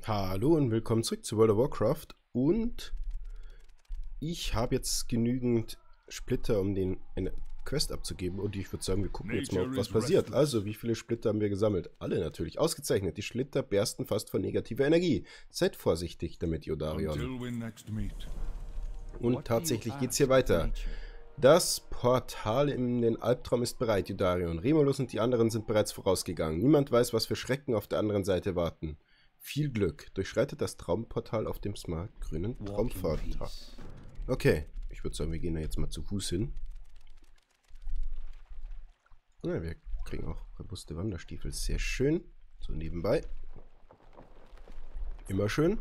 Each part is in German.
Hallo und willkommen zurück zu World of Warcraft und ich habe jetzt genügend Splitter, um eine Quest abzugeben und ich würde sagen, wir gucken jetzt mal, was passiert. Also, wie viele Splitter haben wir gesammelt? Alle natürlich. Ausgezeichnet. Die Splitter bersten fast vor negativer Energie. Seid vorsichtig damit, Yodarion. Und tatsächlich geht's hier weiter. Das Portal in den Albtraum ist bereit, Yodarion. Remulus und die anderen sind bereits vorausgegangen. Niemand weiß, was für Schrecken auf der anderen Seite warten. Viel Glück. Durchschreitet das Traumportal auf dem smart-grünen Traumpfad. Okay, ich würde sagen, wir gehen da jetzt mal zu Fuß hin. Ja, wir kriegen auch robuste Wanderstiefel. Sehr schön. So nebenbei. Immer schön.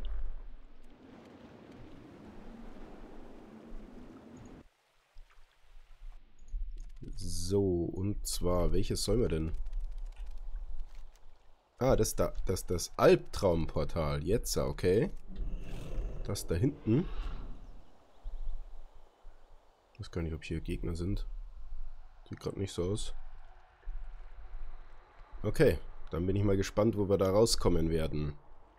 So, und zwar, welches sollen wir denn? Ah, das da, das Albtraumportal. Jetzt, okay. Das da hinten. Ich weiß gar nicht, ob hier Gegner sind. Sieht gerade nicht so aus. Okay, dann bin ich mal gespannt, wo wir da rauskommen werden.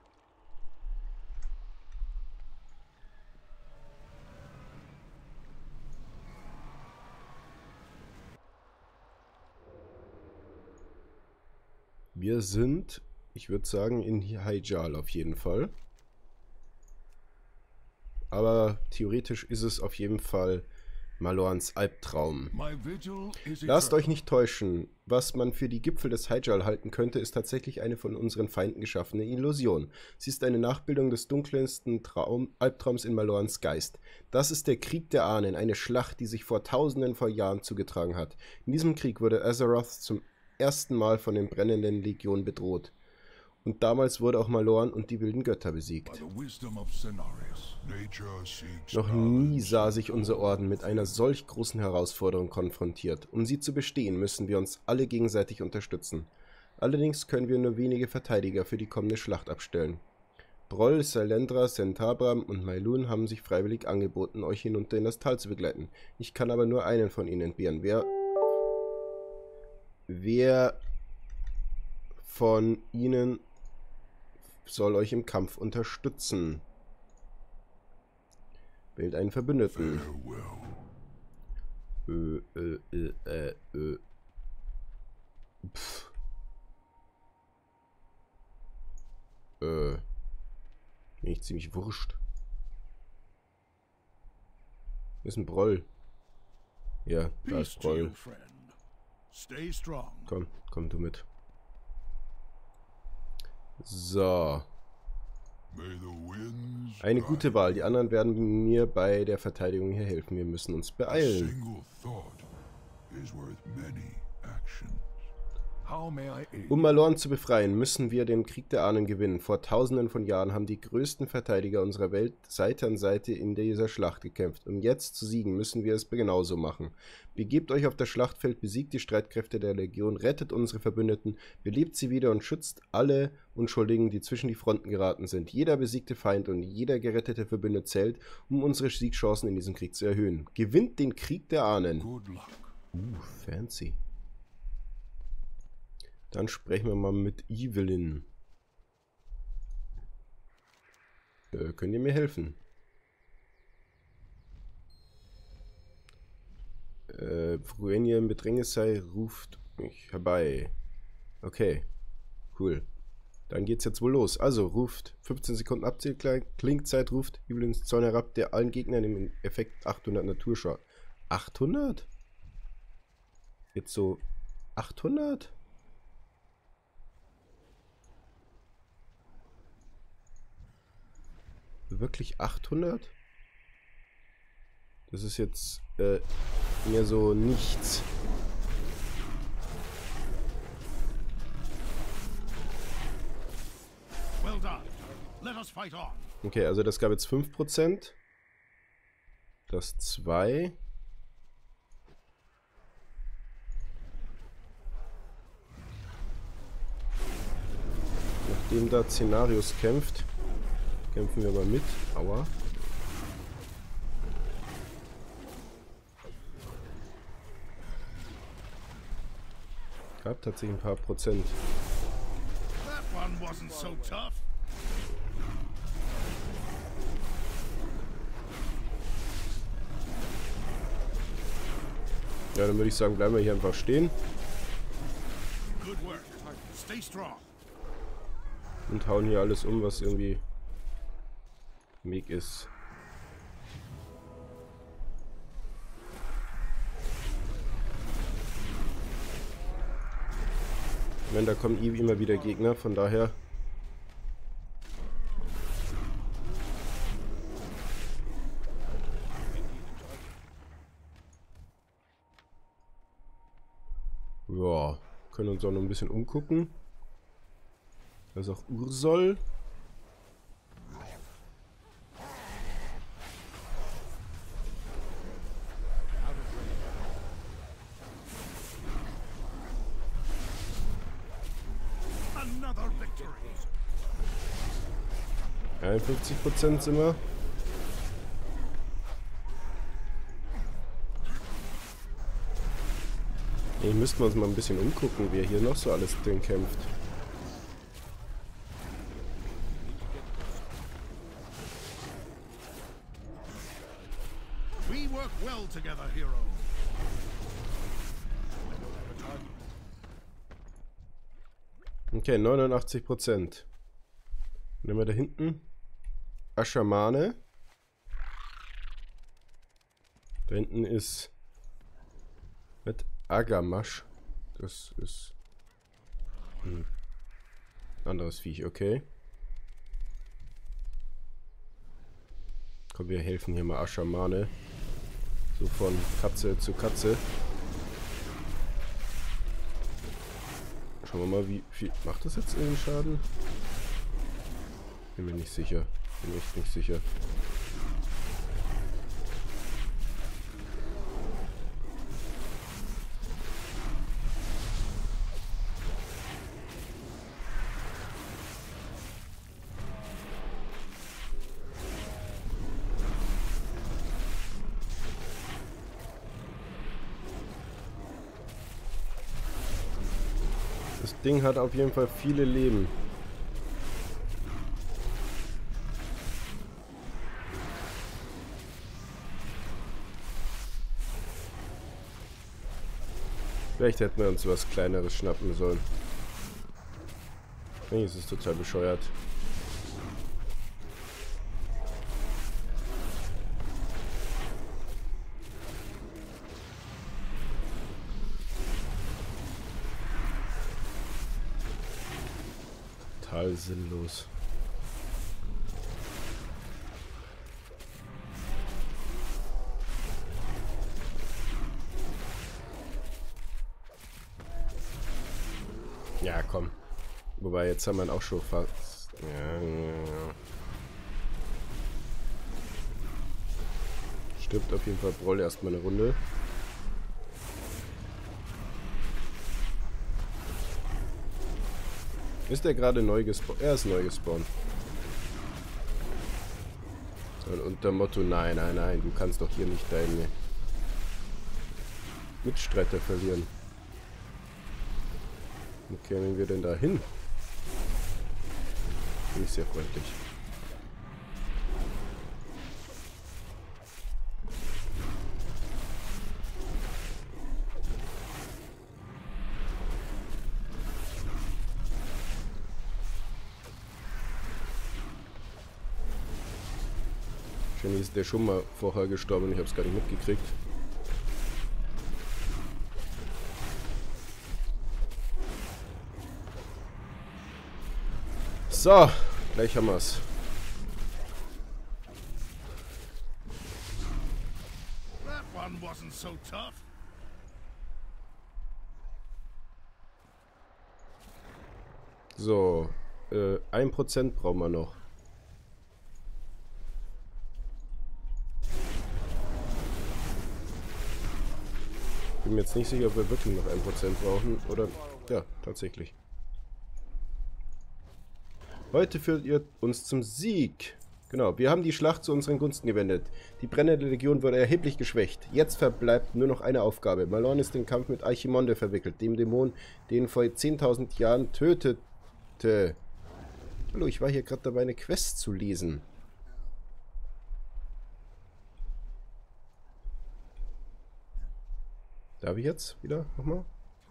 Wir sind, ich würde sagen, in Hyjal auf jeden Fall. Aber theoretisch ist es auf jeden Fall Malorns Albtraum. Lasst euch nicht täuschen. Was man für die Gipfel des Hyjal halten könnte, ist tatsächlich eine von unseren Feinden geschaffene Illusion. Sie ist eine Nachbildung des dunkelsten Albtraums in Malorns Geist. Das ist der Krieg der Ahnen, eine Schlacht, die sich vor Tausenden von Jahren zugetragen hat. In diesem Krieg wurde Azeroth zum ersten Mal von den brennenden Legionen bedroht. Und damals wurde auch Malorn und die wilden Götter besiegt. Noch nie sah sich unser Orden mit einer solch großen Herausforderung konfrontiert. Um sie zu bestehen, müssen wir uns alle gegenseitig unterstützen. Allerdings können wir nur wenige Verteidiger für die kommende Schlacht abstellen. Broll, Saelendra, Sentabram und Maelun haben sich freiwillig angeboten, euch hinunter in das Tal zu begleiten. Ich kann aber nur einen von ihnen entbehren. Wer von ihnen soll euch im Kampf unterstützen? Wählt einen Verbündeten. Bin ich ziemlich wurscht. Ist ein Broll. Ja, da ist Broll. Komm du mit. So. Eine gute Wahl. Die anderen werden mir bei der Verteidigung hier helfen. Wir müssen uns beeilen. Um Malorn zu befreien, müssen wir den Krieg der Ahnen gewinnen. Vor Tausenden von Jahren haben die größten Verteidiger unserer Welt Seite an Seite in dieser Schlacht gekämpft. Um jetzt zu siegen, müssen wir es genauso machen. Begebt euch auf das Schlachtfeld, besiegt die Streitkräfte der Legion, rettet unsere Verbündeten, belebt sie wieder und schützt alle Unschuldigen, die zwischen die Fronten geraten sind. Jeder besiegte Feind und jeder gerettete Verbündete zählt, um unsere Siegchancen in diesem Krieg zu erhöhen. Gewinnt den Krieg der Ahnen. Fancy. Dann sprechen wir mal mit Evelyn. Könnt ihr mir helfen? Wenn ihr im Bedrängnis sei, ruft mich herbei. Okay, cool. Dann geht's jetzt wohl los. Also, ruft 15 Sekunden Abzählklingzeit, ruft Evelyns Zorn herab, der allen Gegnern im Effekt 800 Naturschaden. 800? Jetzt so 800? Wirklich 800? Das ist jetzt mir so nichts. Okay, also das gab jetzt 5%. Das 2. Nachdem da Szenarios kämpft, kämpfen wir mal mit. Aua. Gab tatsächlich ein paar Prozent. Ja, dann würde ich sagen, bleiben wir hier einfach stehen. Und hauen hier alles um, was irgendwie im Weg ist. Ich meine, da kommen immer wieder Gegner, von daher... Ja, können uns auch noch ein bisschen umgucken. Da ist auch Ursol. Another victory. 51% sind wir. Hier müssten wir uns mal ein bisschen umgucken, wer hier noch so alles drin kämpft. We work well together, hero. Okay, 89%. Nehmen wir da hinten. Aschamane. Da hinten ist mit Agamash. Das ist ein anderes Viech, okay. Komm, wir helfen hier mal Aschamane. So von Katze zu Katze. Schauen wir mal, wie viel macht das jetzt irgendwie Schaden? Bin mir nicht sicher. Bin echt nicht sicher. Das Ding hat auf jeden Fall viele Leben. Vielleicht hätten wir uns was Kleineres schnappen sollen. Nee, es ist total bescheuert. Total sinnlos. Ja, komm. Wobei, jetzt haben wir auch schon fast... Ja. Stirbt auf jeden Fall Broll erstmal eine Runde. Ist der gerade neu gespawnt? Er ist neu gespawnt. So, und unter Motto, nein, nein, nein, du kannst doch hier nicht deine Mitstreiter verlieren. Wo kämen wir denn da hin? Nicht sehr freundlich. Wahrscheinlich ist der schon mal vorher gestorben und ich habe es gar nicht mitgekriegt. So, gleich haben wir es. That one wasn't so tough. So, 1% brauchen wir noch. Bin mir jetzt nicht sicher, ob wir wirklich noch 1% brauchen oder... Ja, tatsächlich. Heute führt ihr uns zum Sieg. Genau, wir haben die Schlacht zu unseren Gunsten gewendet. Die brennende Legion wurde erheblich geschwächt. Jetzt verbleibt nur noch eine Aufgabe. Malorn ist in den Kampf mit Archimonde verwickelt, dem Dämon, den vor 10.000 Jahren tötete. Hallo, ich war hier gerade dabei, eine Quest zu lesen. Da Darf ich jetzt wieder nochmal?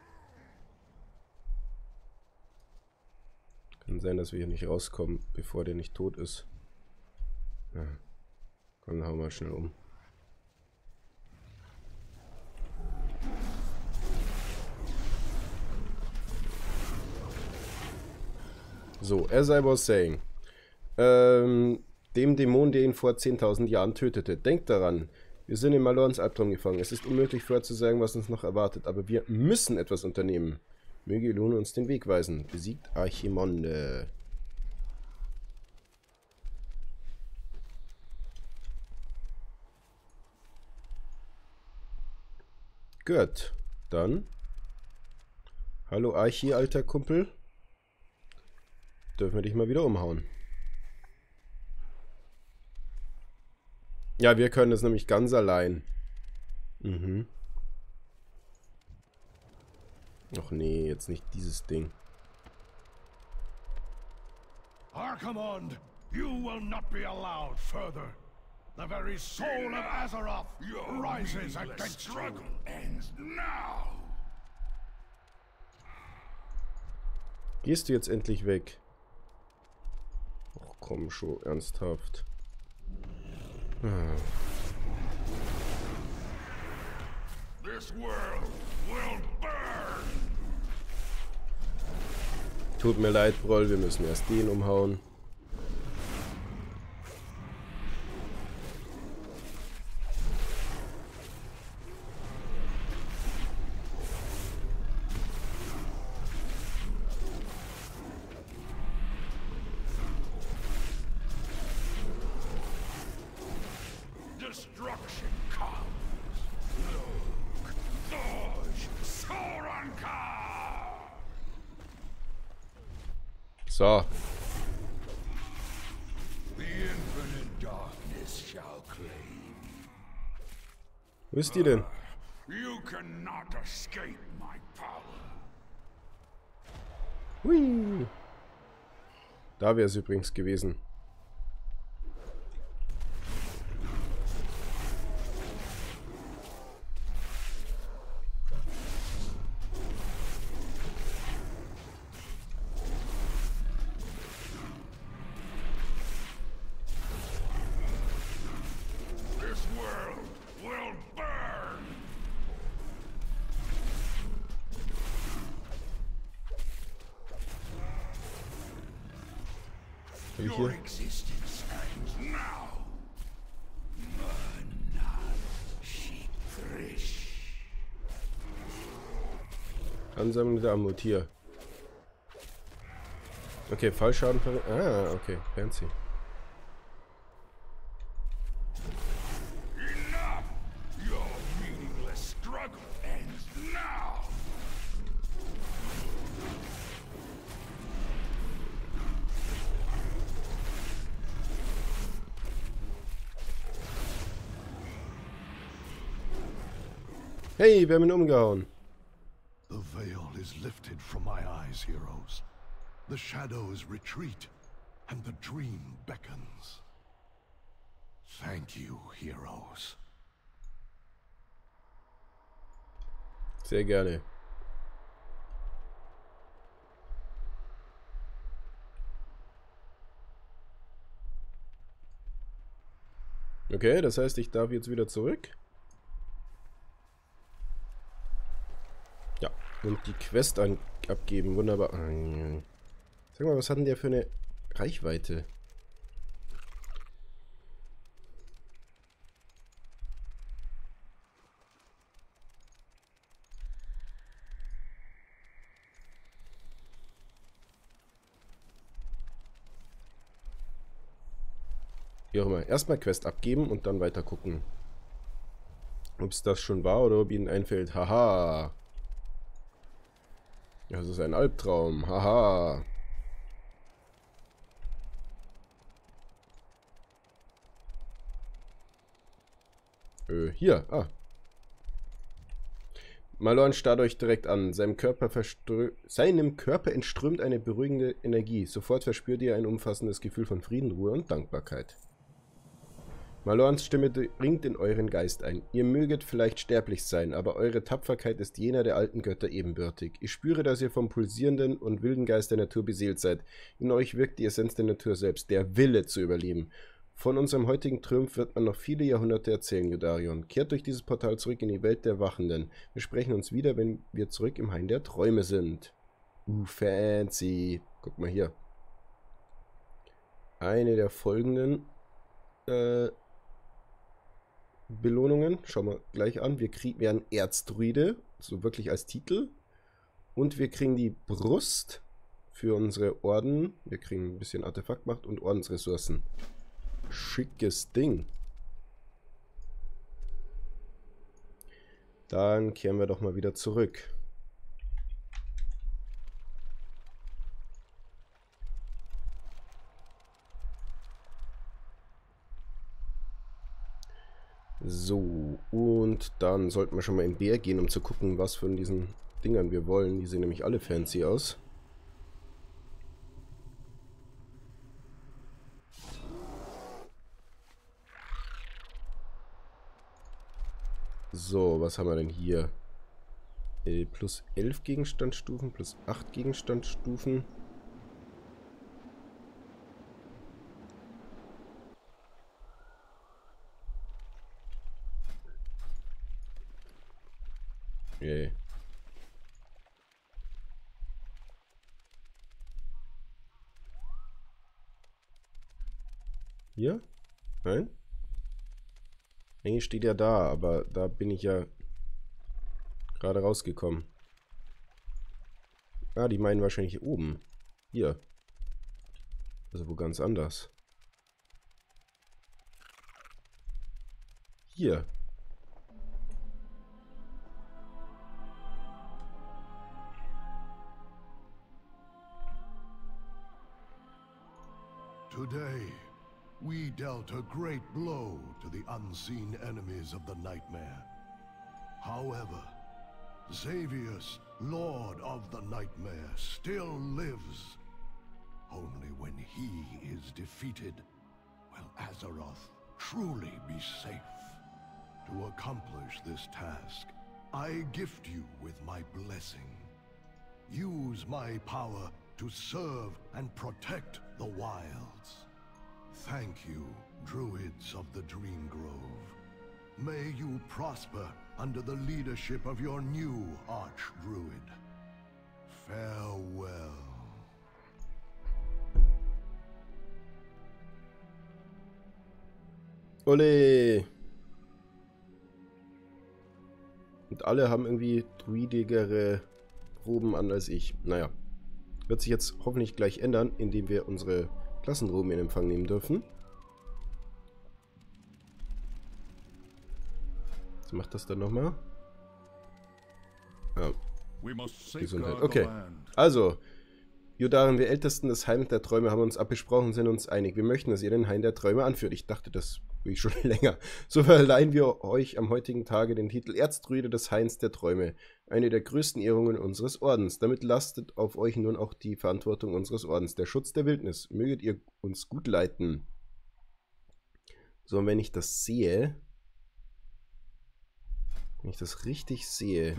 Kann sein, dass wir hier nicht rauskommen, bevor der nicht tot ist. Ja. Komm, hauen wir schnell um. So, as I was saying. Dem Dämon, der ihn vor 10.000 Jahren tötete. Denkt daran, wir sind in Malorns Albtraum gefangen. Es ist unmöglich vorherzusagen, was uns noch erwartet, aber wir müssen etwas unternehmen. Möge Elune uns den Weg weisen. Besiegt Archimonde. Gut, dann. Hallo Archi, alter Kumpel. Dürfen wir dich mal wieder umhauen. Ja, wir können es nämlich ganz allein. Mhm. Ach nee, jetzt nicht dieses Ding. Archimonde, you will not be allowed further. The very soul of Azeroth rises against you. Struggle ends now. Gehst du jetzt endlich weg? Ach komm schon, ernsthaft. This world will burn. Tut mir leid, Broll, wir müssen erst den umhauen. Destruction comes. Look, Thorge, Sorankar. So. The infinite darkness shall claim. Wo ist die denn? You cannot escape my power. Hui. Da wäre es übrigens gewesen. This world will burn. Hab ich Your hier? existence ends now. Ansammlung der Ammut hier. Okay, Fallschaden. Ah, okay, fancy. Enough! Your meaningless struggle ends now. Hey, wir haben ihn umgehauen. The veil is lifted from my eyes, heroes. The shadows retreat, and the dream beckons. Thank you, heroes. Sehr gerne. Okay, das heißt, ich darf jetzt wieder zurück. Ja, und die Quest abgeben. Wunderbar. Sag mal, was hat denn der für eine Reichweite? Wie auch immer. Erstmal Quest abgeben und dann weiter gucken. Ob es das schon war oder ob ihnen einfällt. Haha. Das ist ein Albtraum. Haha. Hier. Ah. Malorn starrt euch direkt an. Seinem Körper entströmt eine beruhigende Energie. Sofort verspürt ihr ein umfassendes Gefühl von Frieden, Ruhe und Dankbarkeit. Malorns Stimme dringt in euren Geist ein. Ihr möget vielleicht sterblich sein, aber eure Tapferkeit ist jener der alten Götter ebenbürtig. Ich spüre, dass ihr vom pulsierenden und wilden Geist der Natur beseelt seid. In euch wirkt die Essenz der Natur selbst, der Wille zu überleben. Von unserem heutigen Triumph wird man noch viele Jahrhunderte erzählen, Yudarion. Kehrt durch dieses Portal zurück in die Welt der Wachenden. Wir sprechen uns wieder, wenn wir zurück im Hain der Träume sind. Fancy. Guck mal hier. Eine der folgenden Belohnungen. Schauen wir gleich an. Wir werden Erzdruide, so wirklich als Titel. Und wir kriegen die Brust für unsere Orden. Wir kriegen ein bisschen Artefaktmacht und Ordensressourcen. Schickes Ding. Dann kehren wir doch mal wieder zurück. So, und dann sollten wir schon mal in Bär gehen, um zu gucken, was von diesen Dingern wir wollen. Die sehen nämlich alle fancy aus. So, was haben wir denn hier? Plus 11 Gegenstandsstufen, plus 8 Gegenstandsstufen. Okay. Hier? Nein? Eigentlich steht ja da, aber da bin ich ja gerade rausgekommen. Ah, die meinen wahrscheinlich hier oben. Hier. Also wo ganz anders. Hier. Today, we dealt a great blow to the unseen enemies of the Nightmare. However, Xavius, Lord of the Nightmare, still lives. Only when he is defeated will Azeroth truly be safe. To accomplish this task, I gift you with my blessing. Use my power to serve and protect the wilds. Thank you, Druids of the Dream Grove. May you prosper under the leadership of your new Archdruid. Farewell. Ole! Und alle haben irgendwie druidigere Roben an als ich. Naja. Wird sich jetzt hoffentlich gleich ändern, indem wir unsere Klassenroben in Empfang nehmen dürfen. Was macht das dann nochmal? Ah, Gesundheit. Okay. Also, Yudarion, wir Ältesten des Heims der Träume, haben uns abgesprochen, sind uns einig. Wir möchten, dass ihr den Hain der Träume anführt. Ich dachte, das will ich schon länger. So verleihen wir euch am heutigen Tage den Titel Erzdruide des Hains der Träume. Eine der größten Ehrungen unseres Ordens. Damit lastet auf euch nun auch die Verantwortung unseres Ordens. Der Schutz der Wildnis. Möget ihr uns gut leiten. So, und wenn ich das sehe... Wenn ich das richtig sehe...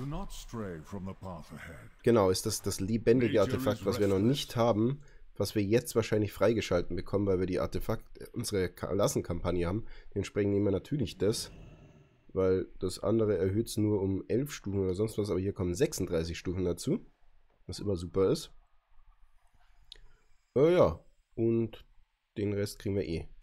Genau, ist das lebendige Artefakt, was wir noch nicht haben, was wir jetzt wahrscheinlich freigeschalten bekommen, weil wir die unsere Klassenkampagne haben. Dementsprechend nehmen wir natürlich das, weil das andere erhöht es nur um 11 Stufen oder sonst was, aber hier kommen 36 Stufen dazu, was immer super ist. Ja, und den Rest kriegen wir eh.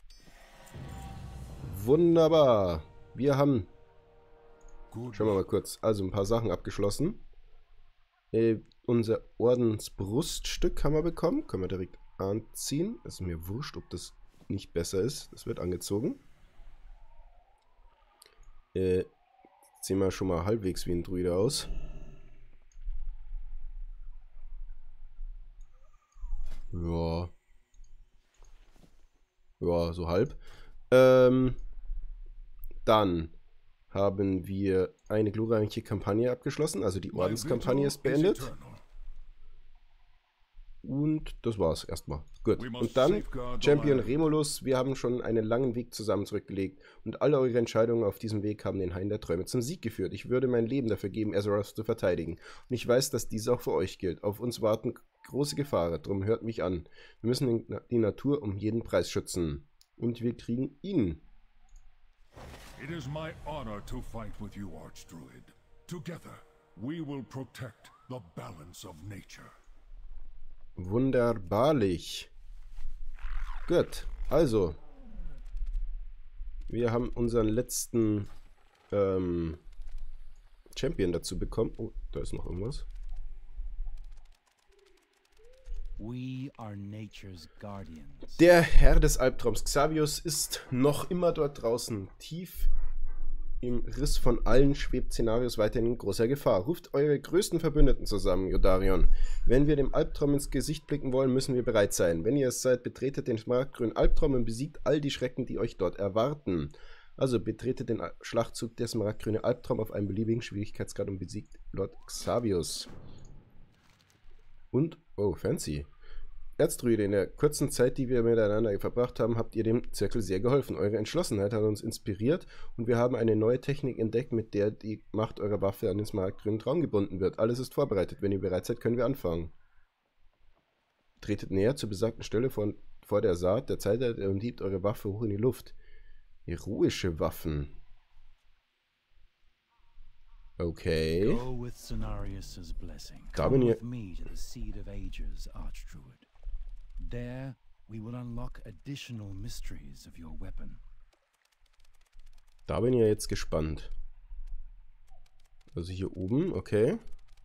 Wunderbar. Wir haben... Schauen wir mal kurz. Also ein paar Sachen abgeschlossen. Unser Ordensbruststück haben wir bekommen. Können wir direkt anziehen. Es ist mir wurscht, ob das nicht besser ist. Das wird angezogen. Sehen wir schon mal halbwegs wie ein Druide aus. Ja. Ja, so halb. Dann haben wir eine glorreiche Kampagne abgeschlossen, also die Ordenskampagne ist beendet. Und das war's erstmal. Gut. Gut, und dann Champion Remulus, wir haben schon einen langen Weg zusammen zurückgelegt und alle eure Entscheidungen auf diesem Weg haben den Hain der Träume zum Sieg geführt. Ich würde mein Leben dafür geben, Azeroth zu verteidigen. Und ich weiß, dass dies auch für euch gilt. Auf uns warten große Gefahren, darum hört mich an. Wir müssen die Natur um jeden Preis schützen. Und wir kriegen ihn. It is my honor to fight with you, Archdruid. Together, we will protect the balance of nature. Wunderbarlich. Gut, also. Wir haben unseren letzten Champion dazu bekommen. Oh, da ist noch irgendwas. We are nature's guardians. Der Herr des Albtraums, Xavius, ist noch immer dort draußen. Tief im Riss von allen schwebt Cenarius weiterhin in großer Gefahr. Ruft eure größten Verbündeten zusammen, Yodarion. Wenn wir dem Albtraum ins Gesicht blicken wollen, müssen wir bereit sein. Wenn ihr es seid, betretet den smaragdgrünen Albtraum und besiegt all die Schrecken, die euch dort erwarten. Also betretet den Schlachtzug der smaragdgrüne Albtraum auf einem beliebigen Schwierigkeitsgrad und besiegt Lord Xavius. Und, oh, fancy. Erzdruide, in der kurzen Zeit, die wir miteinander verbracht haben, habt ihr dem Zirkel sehr geholfen. Eure Entschlossenheit hat uns inspiriert und wir haben eine neue Technik entdeckt, mit der die Macht eurer Waffe an den smaragdgrünen Traum gebunden wird. Alles ist vorbereitet. Wenn ihr bereit seid, können wir anfangen. Tretet näher zur besagten Stelle vor der Saat der Zeit und hebt eure Waffe hoch in die Luft. Heroische Waffen. Okay. Da bin ich. There, we will unlock additional mysteries of your weapon. Da bin ich jetzt gespannt. Also hier oben, okay.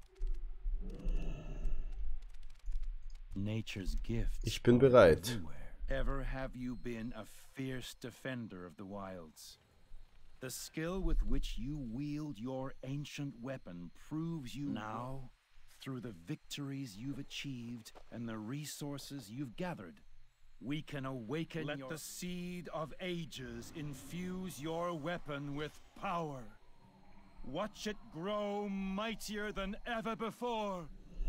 Nature's gifts. Ich bin bereit. Ever have you been a fierce defender of the wilds? The skill with which you wield your ancient weapon proves you now. Through the victories you've achieved and the resources you've gathered, we can awaken Let the seed of ages infuse your weapon with power. Watch it grow mightier than ever before.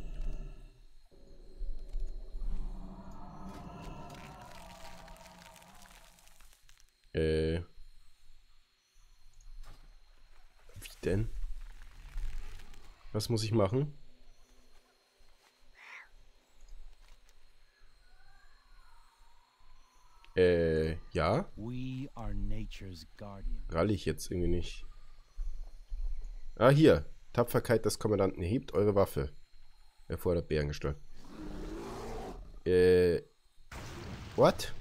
Wie denn? Was muss ich machen? Ja. Rall ich jetzt irgendwie nicht. Ah, hier. Tapferkeit des Kommandanten. Hebt eure Waffe. Erfordert Bärengestalt. What?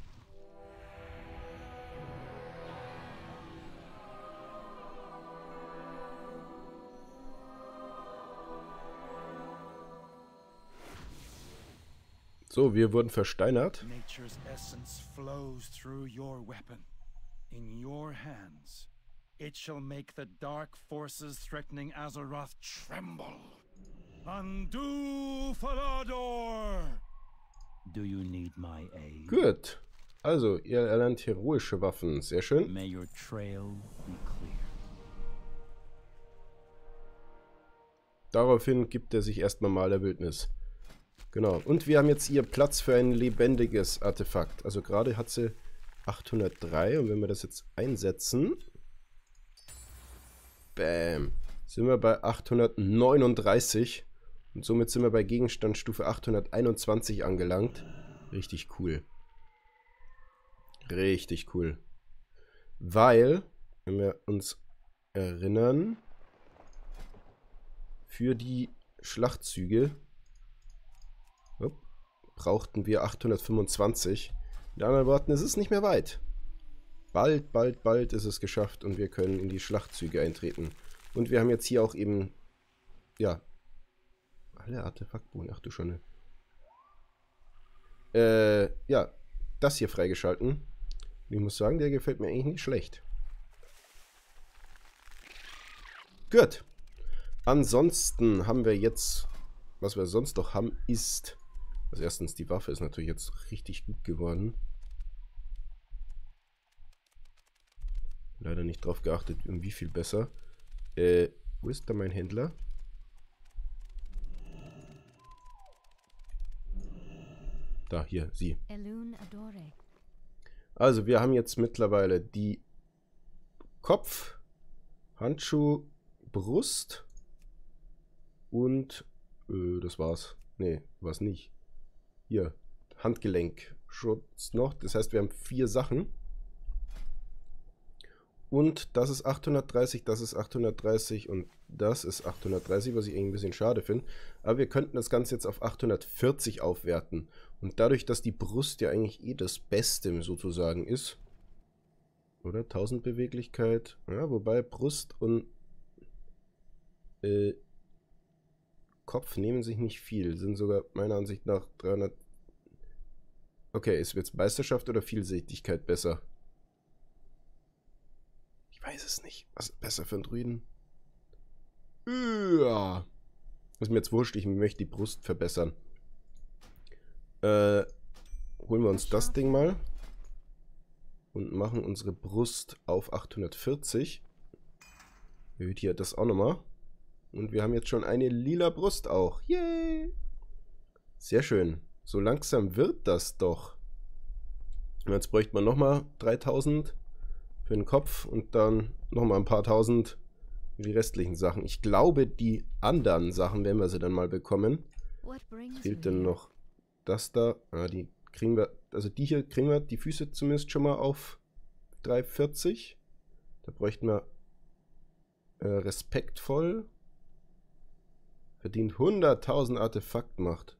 So, wir wurden versteinert. Nature's essence flows through your weapon. In your hands, it shall make the dark forces threatening Azeroth tremble. Undo Falador! Do you need my aid? Gut. Also, ihr erlernt heroische Waffen. Sehr schön. May your trail be clear. Daraufhin gibt er sich erstmal mal der Wildnis. Genau. Und wir haben jetzt hier Platz für ein lebendiges Artefakt. Also gerade hat sie 803. Und wenn wir das jetzt einsetzen... Bam. Sind wir bei 839. Und somit sind wir bei Gegenstandsstufe 821 angelangt. Richtig cool. Richtig cool. Weil, wenn wir uns erinnern, für die Schlachtzüge brauchten wir 825. Mit anderen Worten, es ist nicht mehr weit. Bald ist es geschafft und wir können in die Schlachtzüge eintreten. Und wir haben jetzt hier auch eben, ja, alle Artefaktbogen, ach du Schande. Ja, das hier freigeschalten. Ich muss sagen, der gefällt mir eigentlich nicht schlecht. Gut. Ansonsten haben wir jetzt, was wir sonst noch haben, ist... Also erstens, die Waffe ist natürlich jetzt richtig gut geworden. Leider nicht drauf geachtet, wie viel besser. Wo ist da mein Händler? Da, hier, sie. Also, wir haben jetzt mittlerweile die Kopf, Handschuh, Brust und das war's. Nee, war's nicht. Hier, Handgelenk, Schutz noch. Das heißt, wir haben 4 Sachen. Und das ist 830, das ist 830 und das ist 830, was ich irgendwie ein bisschen schade finde. Aber wir könnten das Ganze jetzt auf 840 aufwerten. Und dadurch, dass die Brust ja eigentlich eh das Beste sozusagen ist. Oder? 1000 Beweglichkeit. Ja, wobei Brust und Kopf nehmen sich nicht viel. Sind sogar meiner Ansicht nach 300... Okay, ist jetzt Meisterschaft oder Vielseitigkeit besser? Ich weiß es nicht. Was ist besser für einen Druiden? Ja. Ist mir jetzt wurscht, ich möchte die Brust verbessern. Holen wir uns das Ding mal. Und machen unsere Brust auf 840. Erhöht hier das auch nochmal. Und wir haben jetzt schon eine lila Brust auch. Yay! Sehr schön. So langsam wird das doch. Und jetzt bräuchte man nochmal 3000 für den Kopf und dann nochmal ein paar tausend für die restlichen Sachen. Ich glaube, die anderen Sachen werden wir sie dann mal bekommen. Es fehlt dann noch das da. Ah, die kriegen wir, also die hier kriegen wir, die Füße zumindest schon mal auf 340. Da bräuchten wir respektvoll. Verdient 100.000 Artefaktmacht.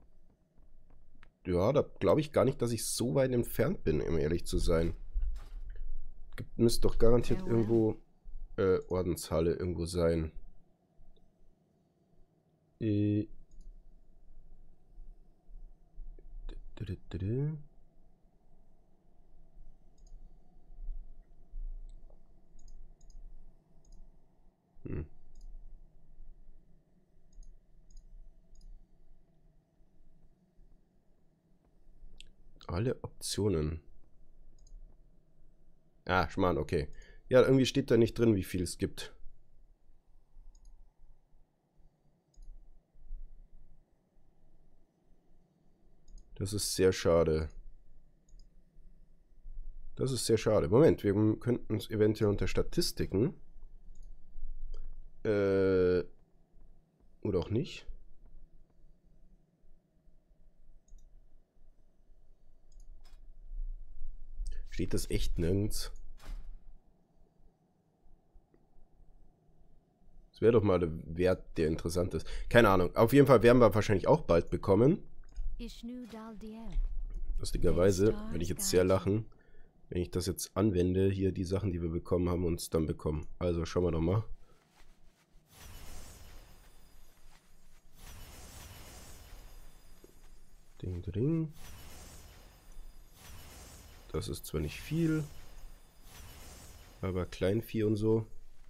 Ja, da glaube ich gar nicht, dass ich so weit entfernt bin, um ehrlich zu sein. Müsste doch garantiert irgendwo Ordenshalle irgendwo sein. Alle Optionen. Ah, Schmarrn, okay. Ja, irgendwie steht da nicht drin, wie viel es gibt. Das ist sehr schade. Das ist sehr schade. Moment, wir könnten es eventuell unter Statistiken. Oder auch nicht. Steht das echt nirgends? Das wäre doch mal der Wert, der interessant ist. Keine Ahnung. Auf jeden Fall werden wir wahrscheinlich auch bald bekommen. Lustigerweise werde ich jetzt sehr lachen, wenn ich das jetzt anwende, hier die Sachen, die wir bekommen haben, uns dann bekommen. Also schauen wir doch mal. Ding, ding. Das ist zwar nicht viel, aber Kleinvieh und so.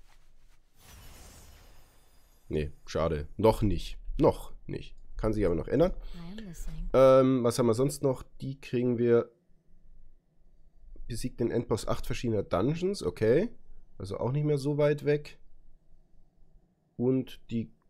Nee, schade. Noch nicht. Noch nicht. Kann sich aber noch ändern. Was haben wir sonst noch? Die kriegen wir. Besiegt den Endboss 8 verschiedener Dungeons. Okay. Also auch nicht mehr so weit weg. Und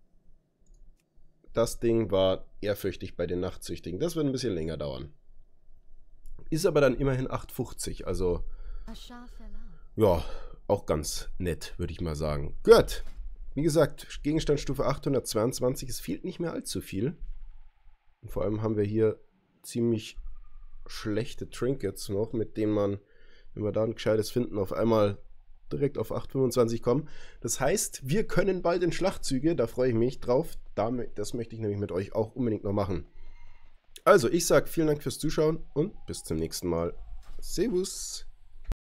das Ding war ehrfürchtig bei den Nachtsüchtigen. Das wird ein bisschen länger dauern. Ist aber dann immerhin 8,50. Also, ja, auch ganz nett, würde ich mal sagen. Gut. Wie gesagt, Gegenstandsstufe 822. Es fehlt nicht mehr allzu viel. Und vor allem haben wir hier ziemlich schlechte Trinkets noch, mit denen man, wenn wir da ein gescheites finden, auf einmal direkt auf 8,25 kommen. Das heißt, wir können bald in Schlachtzüge. Da freue ich mich drauf. Das möchte ich nämlich mit euch auch unbedingt noch machen. Also, ich sage vielen Dank fürs Zuschauen und bis zum nächsten Mal. Servus.